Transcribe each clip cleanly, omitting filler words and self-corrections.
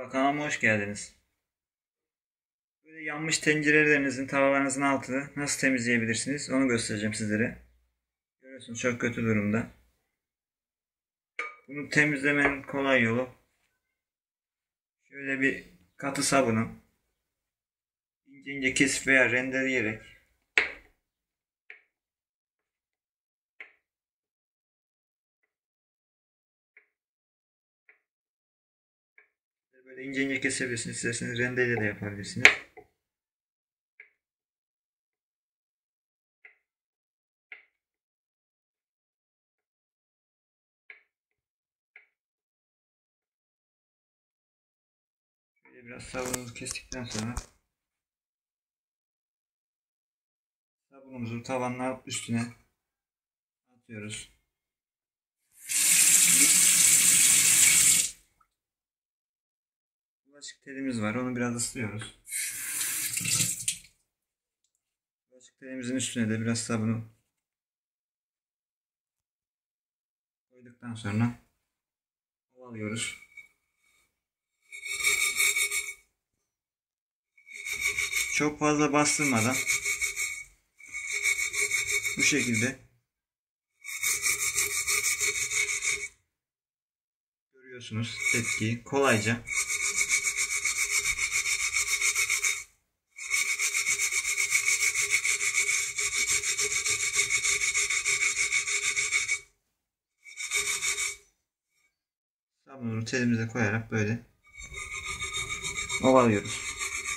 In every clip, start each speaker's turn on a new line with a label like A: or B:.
A: Merhaba, kanalıma hoş geldiniz. Böyle yanmış tencerelerinizin, tavalarınızın altını nasıl temizleyebilirsiniz onu göstereceğim sizlere. Görüyorsunuz çok kötü durumda. Bunu temizlemenin kolay yolu şöyle bir katı sabunu ince ince kesip veya rendeleyerek böyle ince ince kesebilirsiniz. İsterseniz rendeyle de yapabilirsiniz. Şöyle biraz sabununuzu kestikten sonra sabunumuzu tavanın üstüne atıyoruz. Bulaşık telimiz var. Onu biraz ıslıyoruz. Bulaşık telimizin üstüne de biraz sabunu koyduktan sonra ovalıyoruz. Çok fazla bastırmadan bu şekilde görüyorsunuz etkiyi kolayca. Sabununu telimize koyarak böyle ovalıyoruz.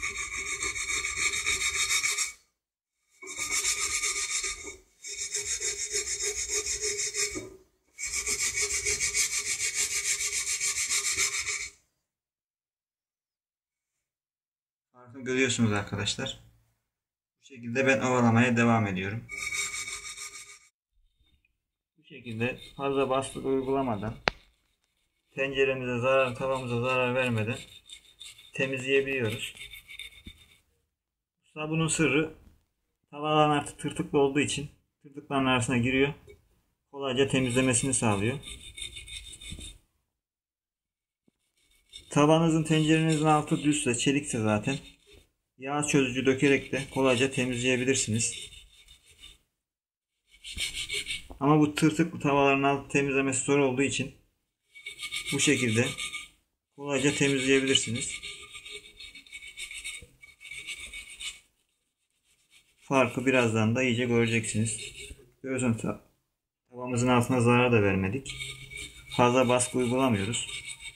A: Farkı görüyorsunuz arkadaşlar. Bu şekilde ben ovalamaya devam ediyorum. Bu şekilde fazla baskı uygulamadan tenceremize zarar, tavamıza zarar vermeden temizleyebiliyoruz. Sabunun sırrı tavaların artık tırtıklı olduğu için tırtıkların arasına giriyor. Kolayca temizlemesini sağlıyor. Tavanızın, tencerenizin altı düzse, çelikse zaten yağ çözücü dökerek de kolayca temizleyebilirsiniz. Ama bu tırtıklı tavaların altı temizlemesi zor olduğu için bu şekilde kolayca temizleyebilirsiniz. Farkı birazdan da iyice göreceksiniz. Görüyorsunuz tavamızın altına zarar da vermedik. Fazla baskı uygulamıyoruz.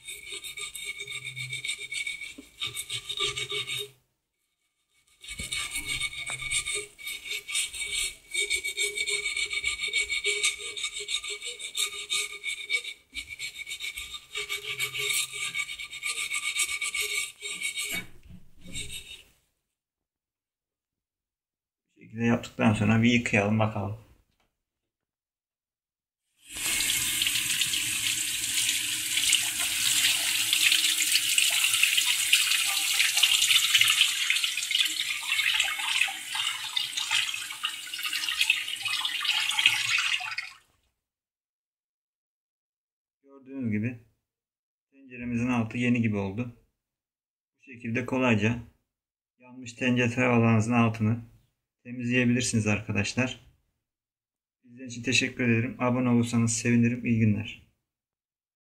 A: Bu şekilde yaptıktan sonra bir yıkayalım bakalım. Gördüğünüz gibi tenceremizin altı yeni gibi oldu. Bu şekilde kolayca yanmış tencere tavalarınızın altını temizleyebilirsiniz arkadaşlar. İzlediğiniz için teşekkür ederim. Abone olursanız sevinirim. İyi günler.